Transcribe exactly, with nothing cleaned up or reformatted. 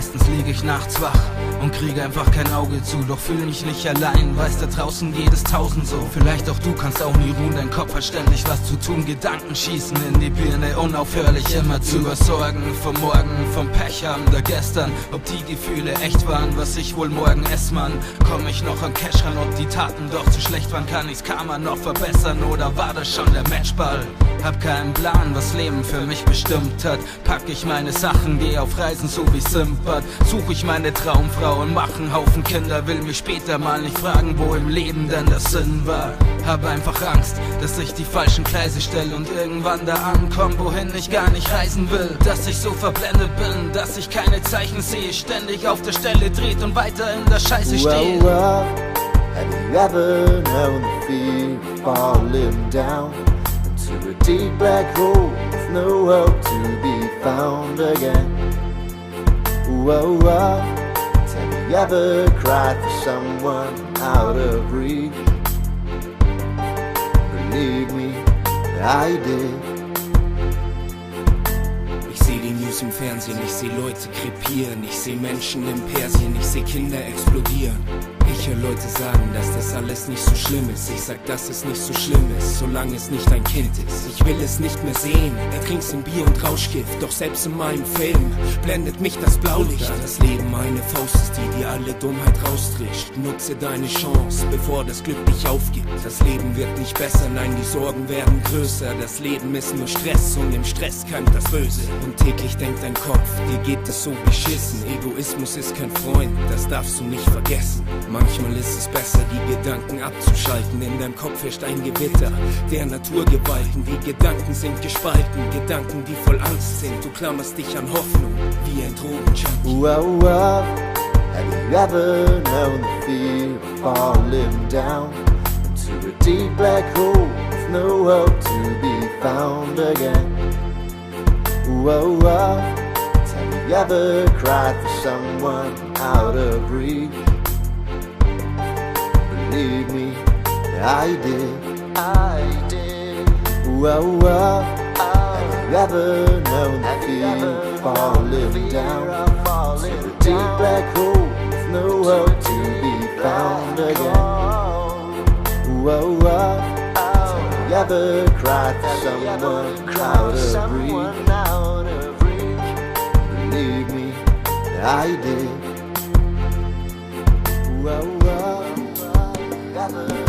Meistens liege ich nachts wach und kriege einfach kein Auge zu. Doch fühle mich nicht allein, weiß, da draußen geht es tausend so. Vielleicht auch du kannst auch nie ruhen, dein Kopf hat ständig was zu tun. Gedanken schießen in die Birne, unaufhörlich immer zu. Über Sorgen vom Morgen, vom Pech haben der gestern. Ob die Gefühle echt waren, was ich wohl morgen ess, Mann. Komm ich noch an Cash ran, ob die Taten doch zu schlecht waren. Kann ich's Karma noch verbessern oder war das schon der Matchball? Hab keinen Plan, was Leben für mich bestimmt hat. Pack ich meine Sachen, geh auf Reisen so wie Simpat. Such ich meine Traumfrau und mach einen Haufen Kinder. Will mich später mal nicht fragen, wo im Leben denn der Sinn war. Hab einfach Angst, dass ich die falschen Gleise stelle und irgendwann da ankomm, wohin ich gar nicht reisen will. Dass ich so verblendet bin, dass ich keine Zeichen sehe, ständig auf der Stelle dreht und weiter in der Scheiße stehe. Well, well, have you ever known the fear of falling down into a deep black hole with no hope to be found again? Well, well, have you ever cried for someone out of reach? Believe me, I did. Ich seh die News im Fernsehen, ich seh Leute krepieren, ich seh Menschen in Persien, ich seh Kinder explodieren. Ich höre Leute sagen, dass das alles nicht so schlimm ist. Ich sag, dass es nicht so schlimm ist, solange es nicht ein Kind ist. Ich will es nicht mehr sehen, ertrinkst in Bier und Rauschgift. Doch selbst in meinem Film blendet mich das Blaulicht. Da das Leben eine Faust ist, die dir alle Dummheit raustrischt. Nutze deine Chance, bevor das Glück dich aufgibt. Das Leben wird nicht besser, nein, die Sorgen werden größer. Das Leben ist nur Stress und im Stress keimt das Böse. Und täglich denkt dein Kopf, dir geht es so beschissen. Egoismus ist kein Freund, das darfst du nicht vergessen. Manchmal ist es besser, die Gedanken abzuschalten. In deinem Kopf herrscht ein Gewitter der Naturgewalten. Die Gedanken sind gespalten, Gedanken, die voll Angst sind. Du klammerst dich an Hoffnung, wie ein Drogenjunkie. Well, well, have you ever known the fear of falling down into a deep black hole with no hope to be found again? Well, well, have you ever cried for someone out of reach? Believe me, I did, I did. Well, well, have you ever known the fear of falling down to a deep black hole with no hope to be found again? Well, well, have you ever cried for someone out of reach? Believe me, I did. Well, well, never